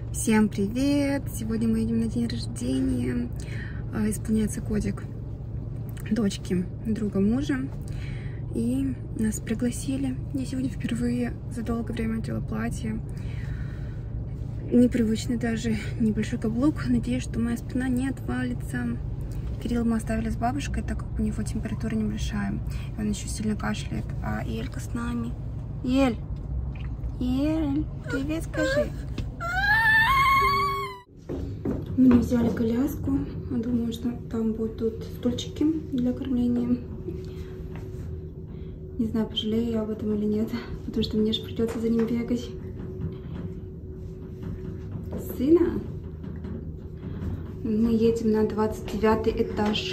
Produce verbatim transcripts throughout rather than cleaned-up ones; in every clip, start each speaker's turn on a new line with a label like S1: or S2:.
S1: Всем привет! Сегодня мы едем на день рождения. Исполняется годик дочки друга мужа. И нас пригласили. Я сегодня впервые за долгое время одела платье. Непривычный даже небольшой каблук. Надеюсь, что моя спина не отвалится. Кирилла мы оставили с бабушкой, так как у него температура небольшая. И он еще сильно кашляет. А Элька с нами. Ель! Ель! Привет, скажи! Мы не взяли коляску. Думаю, что там будут стульчики для кормления. Не знаю, пожалею я об этом или нет, потому что мне же придется за ним бегать. Сына? Мы едем на двадцать девятый этаж.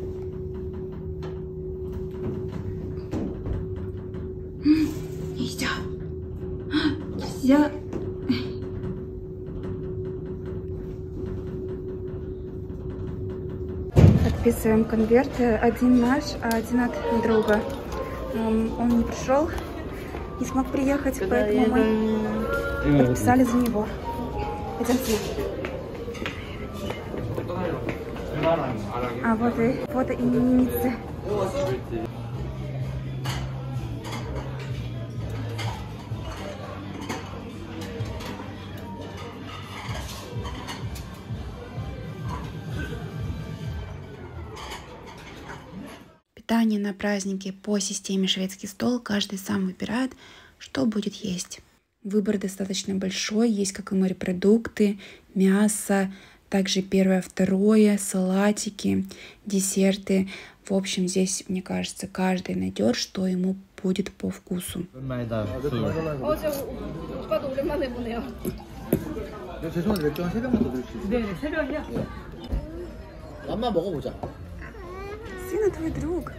S1: Нельзя! Нельзя! Подписываем конверты. Один наш, а один от друга. Он не пришел, не смог приехать, поэтому мы подписали за него. Пойдемте. А вот и фото именинницы. Питание на празднике по системе шведский стол. Каждый сам выбирает, что будет есть. Выбор достаточно большой. Есть как и морепродукты, мясо, также первое, второе, салатики, десерты. В общем, здесь, мне кажется, каждый найдет, что ему будет по вкусу. Сына твой друг.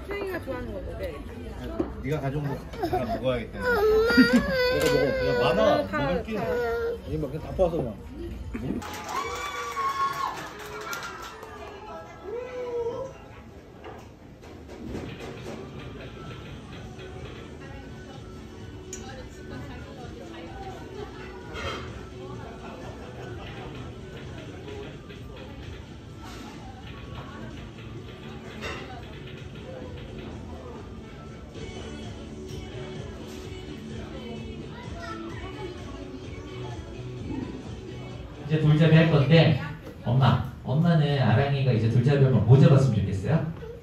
S2: 네가 가져온 거 다 먹어야겠다. 내가 먹어. 그냥 많아. 먹을게. 이게 막 그냥 다 퍼서 그냥.
S3: 이제 돌잡이 할 건데 엄마, 엄마는 아랑이가 이제 돌잡이 하면 뭐 잡았으면 좋겠어요?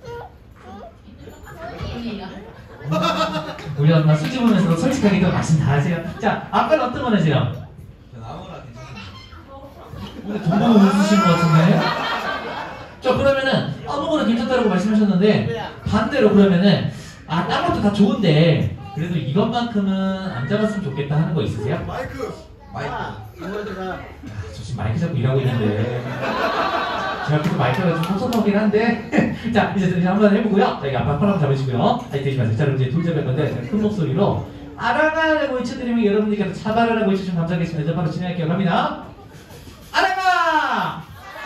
S3: 우리 엄마 수지 보면서 솔직하게 또 말씀 다 하세요. 자, 아빠는 어떤 거 하세요?
S2: 아무나 괜찮습니다.
S3: 근데 돈 보고 웃으시는 것 같은데? 자, 그러면은 아무거나 괜찮다라고 말씀하셨는데 반대로 그러면은 아, 딴 것도 다 좋은데 그래도 이것만큼은 안 잡았으면 좋겠다 하는 거 있으세요?
S2: 마이크. 마이크. 이모들아.
S3: 저 지금 마이크 잡고 일하고 있는데 제가 그래도 마이크가 좀 섭섭하긴 한데 자, 이제 한번 해보고요. 자, 여기 아빠 팔 한번 잡으시고요. 아니, 되지 마세요. 자, 그럼 이제 돌잡이 할 건데 제가 큰 목소리로 아랑아라고 외쳐드리면 여러분들께서 잡아라라고 외쳐주시면 감사하겠습니다. 이제 바로 진행할게요. 갑니다. 아랑아!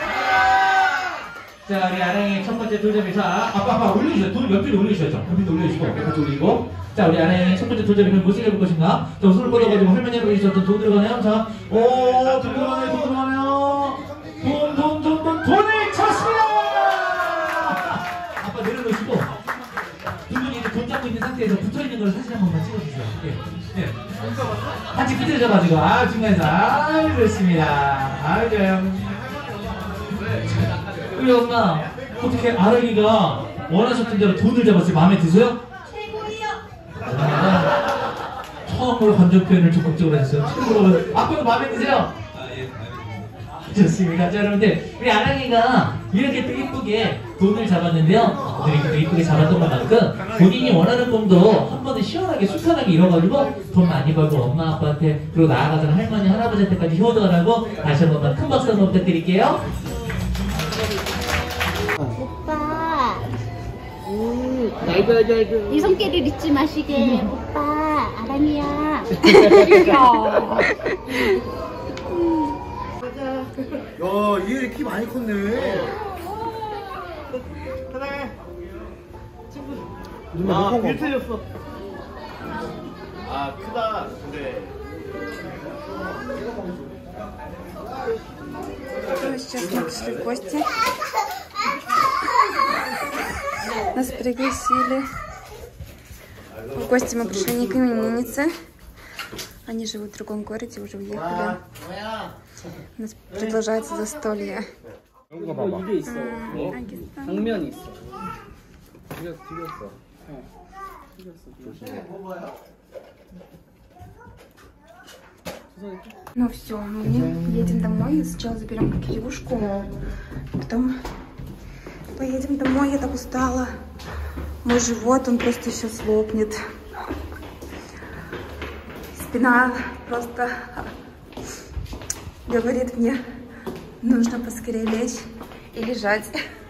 S3: 자, 우리 아랑이 첫 번째 돌잡이. 자, 아빠 아빠 올려주세요. 돌 옆에 올려주셔야죠. 옆에 올려주시고 옆에 올리고. 자, 우리 아랑이 첫 번째 돌잡이는 무엇을 해볼 것인가? 자, 손을 뻗어가지고 할머니가 계셨던 돈 들어가네요. 자, 오, 돈 들어가네요. 돈 들어가네요. 돈, 돈, 돈, 돈, 돈을 쳤습니다! 아빠 내려놓으시고 두 분이 이제 돈 잡고 있는 상태에서 붙어있는 걸 사진 한 번만 찍어주세요. 예, 예. 같이 삐져져가지고, 아, 중간에서, 아, 그렇습니다. 아, 좋아요. 우리 엄마, 어떻게 아랑이가 원하셨던 대로 돈을 잡았어요? 마음에 드세요? 처음으로 감정 표현을 적극적으로 했어요. 최고로. 아빠도 마음에 드세요?
S2: 아, 예, 마음에
S3: 좋습니다. 자, 여러분들, 우리 아랑이가 이렇게 또 이쁘게 돈을 잡았는데요. 이렇게 또 이쁘게 잡았던 것만큼 본인이 원하는 꿈도 한 번에 시원하게 순탄하게 이뤄가지고 돈 많이 벌고 엄마 아빠한테 그리고 나아가서는 할머니 할아버지한테까지 효도하라고 다시 한 번만 큰 박수 한번 부탁드릴게요.
S4: 오빠. 음. 아이고 아이고 아이고. 이 손길을 잊지 마시게. 음. 오빠 아랑이야.
S2: 야, 이혜리 키 많이 컸네.
S5: 사랑해. 친구.
S2: 아,
S5: 일 틀렸어.
S2: 아, 크다. 근데
S1: пришли в гости. Нас пригласили. В гости мы пришли не к имениннице. Они живут в другом городе, уже уехали. У нас продолжается застолье. Ну все, мы едем домой. Сначала заберем Кирюшку, потом поедем домой. Я так устала. Мой живот, он просто сейчас лопнет. Спина просто говорит мне, нужно поскорее лечь и лежать.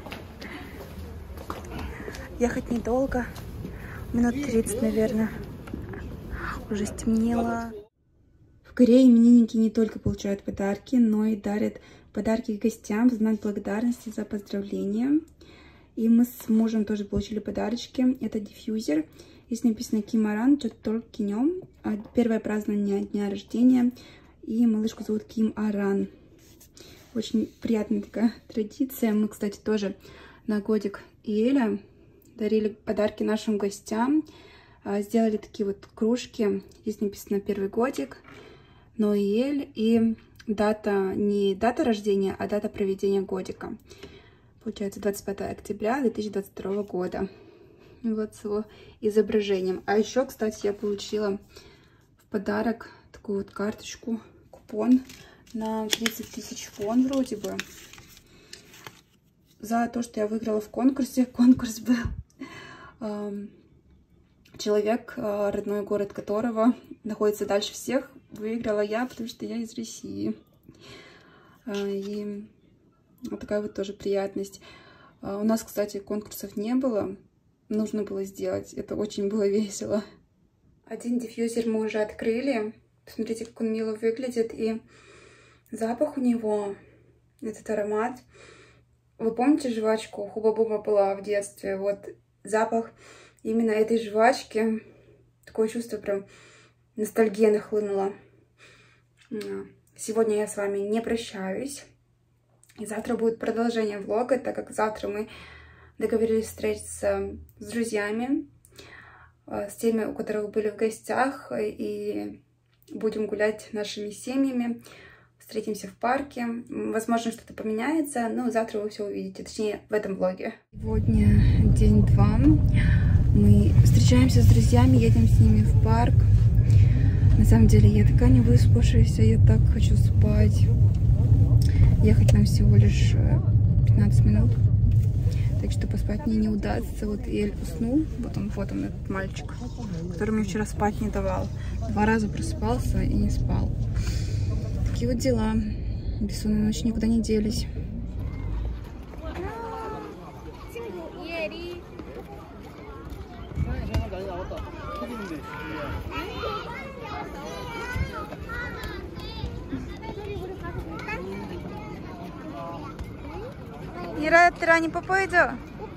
S1: Ехать недолго, минут тридцать, наверное. Уже стемнело. В Корее именинники не только получают подарки, но и дарят подарки гостям в знак благодарности за поздравления. И мы с мужем тоже получили подарочки. Это диффьюзер. Здесь написано Ким Аран, Чоттол Кинем. Первое празднование дня рождения. И малышку зовут Ким Аран. Очень приятная такая традиция. Мы, кстати, тоже на годик Иэля дарили подарки нашим гостям. Сделали такие вот кружки. Здесь написано первый годик, Ноэль и дата, не дата рождения, а дата проведения годика. Получается двадцать пятое октября две тысячи двадцать второго года. Вот с его изображением. А еще, кстати, я получила в подарок такую вот карточку, купон на тридцать тысяч вон вроде бы. За то, что я выиграла в конкурсе. Конкурс был э, человек, э, родной город которого находится дальше всех. Выиграла я, потому что я из России. Э, и вот такая вот тоже приятность. Э, у нас, кстати, конкурсов не было. Нужно было сделать. Это очень было весело. Один диффьюзер мы уже открыли. Посмотрите, как он мило выглядит. И запах у него, этот аромат. Вы помните жвачку Хуба-Буба была в детстве? Вот запах именно этой жвачки. Такое чувство, прям ностальгия нахлынула. Сегодня я с вами не прощаюсь. И завтра будет продолжение влога, так как завтра мы договорились встретиться с друзьями, с теми, у которых были в гостях, и будем гулять нашими семьями. Встретимся в парке. Возможно, что-то поменяется, но завтра вы все увидите, точнее, в этом влоге. Сегодня день два. Мы встречаемся с друзьями, едем с ними в парк. На самом деле, я такая не выспавшаяся, я так хочу спать. Ехать нам всего лишь пятнадцать минут, так что поспать мне не удастся. Вот Эль уснул, вот он, вот он, этот мальчик, который мне вчера спать не давал. Два раза просыпался и не спал. Такие вот дела. Бессонная ночь никуда не делись. Ира, ты ранее попойдешь?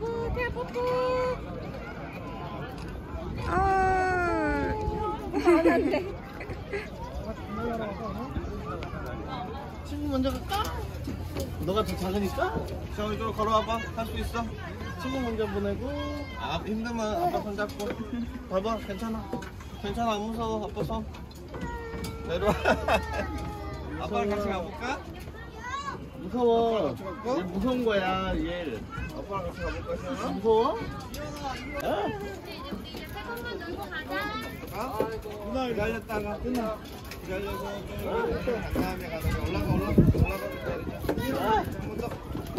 S2: 친구 먼저 갈까? 너가 더 작으니까? 자, 이쪽으로 걸어와봐. 할 수 있어. 친구 먼저 보내고. 아, 힘들면 아빠 손 잡고. 봐봐, 괜찮아. 괜찮아, 안 무서워. 아빠 손. 내려와. 아빠랑 같이 가볼까? 무서워. 얘 무서운 거야, 얘. 아빠랑 같이 가볼까, 시원아? 무서워? 어?
S4: 세번만 놀고 가자.
S2: 아, 누나 기다렸다가 끝나. 기다려서 다음에 가서 올라가 올라가 올라가 한번 더.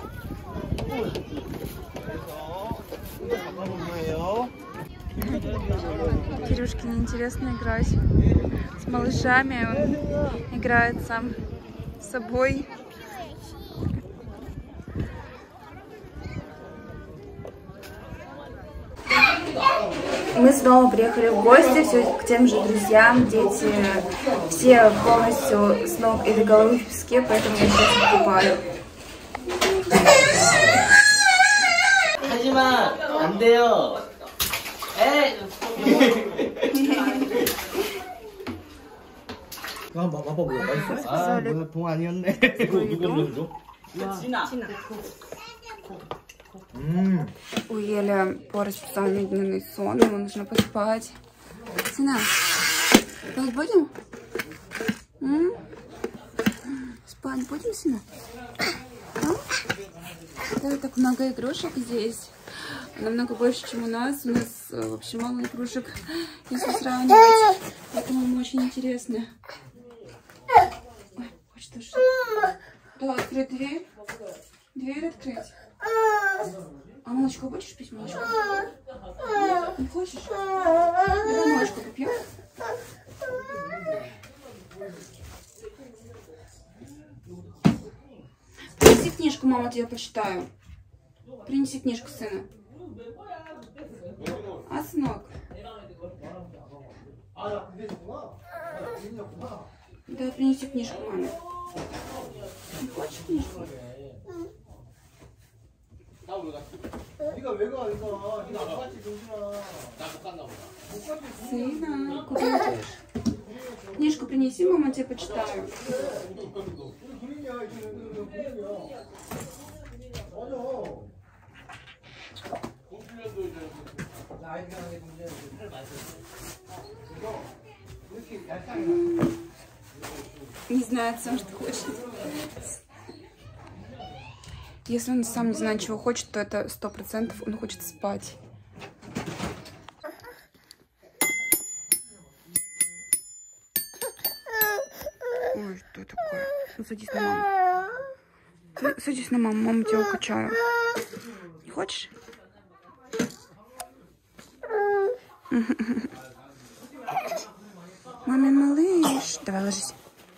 S2: 그래서 가보는 거예요.
S1: Кирюшке неинтересно играть с малышами. Он играет сам с собой. Мы снова приехали в гости, все к тем же друзьям, дети, все полностью с ног и до головы в песке, поэтому я сейчас их купаю.
S5: 하지마, 안 돼요. 에.
S2: 아, 아빠 뭐야? 맛있어? 아, 뭐야, 봉 아니었네.
S1: 이거
S2: 누가 올려줘?
S1: У Еля порчится медленный сон, ему нужно поспать. Сына, спать будем? М? Спать будем, сына? А? Да, так много игрушек здесь. Намного больше, чем у нас. У нас вообще мало игрушек, если сравнивать. Поэтому ему очень интересно. Ой, хочешь тоже? Да, открыть дверь. Дверь открыть. А молочко будешь пить, молочко? Не хочешь? Давай молочко попьем. Принеси книжку, мама, я почитаю. Принеси книжку, сына. А, сынок? Да, принеси книжку, маме. Не хочешь книжку? Сына, куда идешь? Книжку принеси, мама, тебе почитаю. Не знает сам, что хочет. Если он сам не знает, чего хочет, то это сто процентов он хочет спать. Ой, что такое? Ну, садись на маму. Садись на маму, маму тебя укачаю. Не хочешь? Маме, малыш. Давай ложись.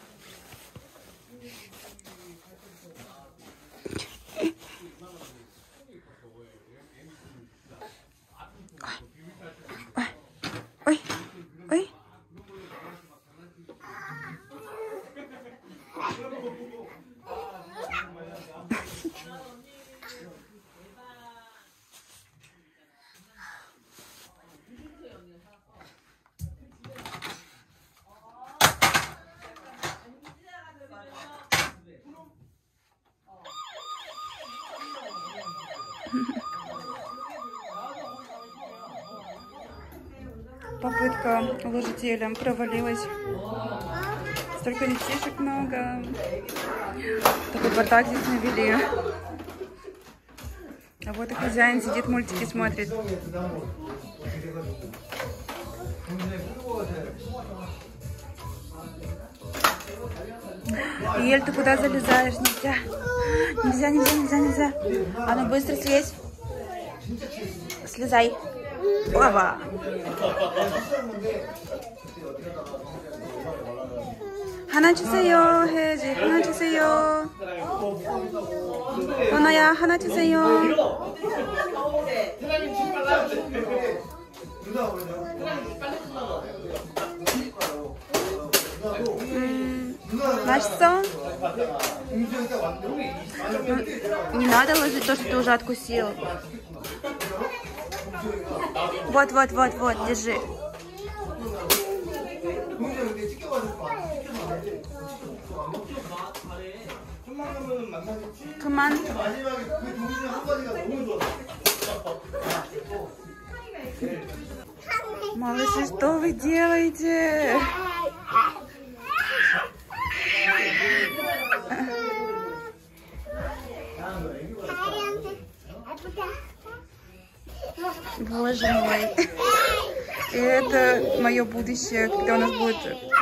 S1: Ой, ой. Попытка уложить Еля провалилась. Столько детишек много. Такой бардак здесь навели. А вот и хозяин сидит, мультики смотрит. Ель, ты куда залезаешь? Нельзя. Нельзя, нельзя, нельзя, нельзя. А ну быстро слезь. Слезай. Опа. 하나 주세요 해야지. 하나 주세요. 원아야 하나 주세요. 음, 맛있어? Не надо ложить то, что ты уже откусил. Вот, вот, вот, вот, держи. 그만. Малыши, что вы делаете? Боже мой. Это мое будущее, когда у нас будет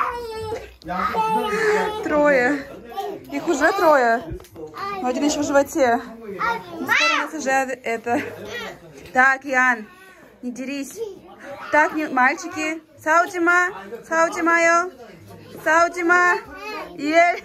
S1: трое. Их уже трое. Один еще в животе. Скоро у нас уже это. Так, Ян, не дерись. Так, не, мальчики. Саудима, Саудимайо, Саудима, Ель.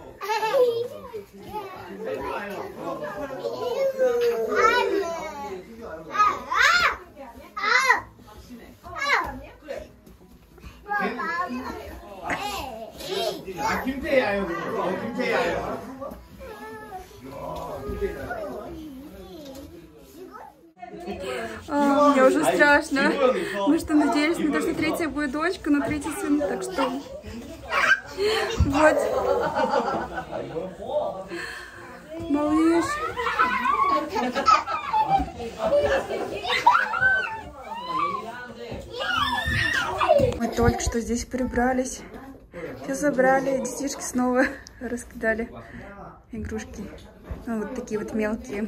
S2: 아, 김태야요. 어, 김태야요.
S1: А, мне уже страшно. Мы что, надеялись на то, что третья будет дочка, но третий сын, так что... Вот. что, здесь прибрались. Все забрали, детишки снова раскидали игрушки. Ну, вот такие вот мелкие.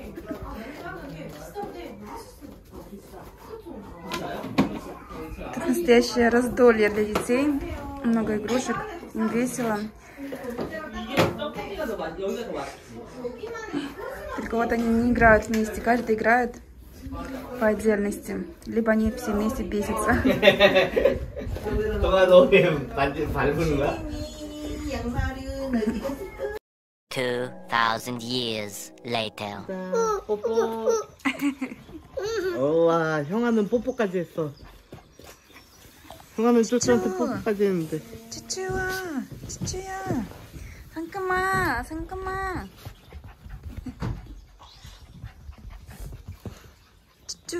S1: Это настоящее раздолье для детей. Много игрушек, им весело. Только вот они не играют вместе, каждый играет по отдельности. Либо они все вместе бесятся.
S6: Two thousand years later.
S2: 뽀뽀. 우와, 형아는 뽀뽀까지 했어. 형아는 쫄쫄한테 뽀뽀까지 했는데.
S1: 쭈쭈야, 쭈쭈야. 잠깐만, 잠깐만. 쭈쭈.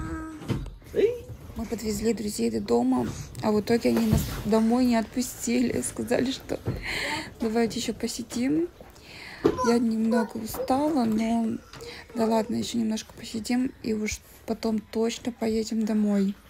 S1: Мы подвезли друзей до дома, а в итоге они нас домой не отпустили. Сказали, что давайте еще посидим. Я немного устала, но да ладно, еще немножко посидим и уж потом точно поедем домой.